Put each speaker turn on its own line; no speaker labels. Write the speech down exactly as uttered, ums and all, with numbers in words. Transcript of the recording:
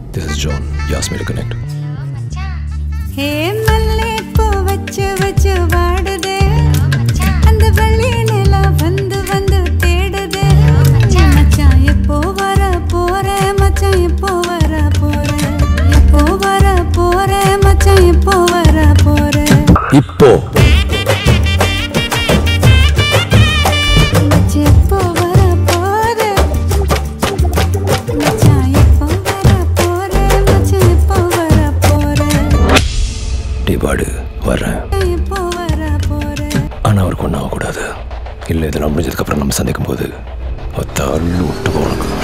This is John. You asked me to connect.
Hey, Mallipoo vachu vachu vadude. Andha velli nila vandu vandu thedude. Machan eppo vara pore, machan eppo vara pore. Eppo vara pore, machan eppo vara pore.
Ippo. பாடு வர்றேன். ஆனால் அவருக்கு ஒன்றும் ஆகக்கூடாது. இல்லை இதெல்லாம் முடிஞ்சதுக்கப்புறம் நம்ம சந்திக்கும் போது தள்ளு விட்டு போகணும்.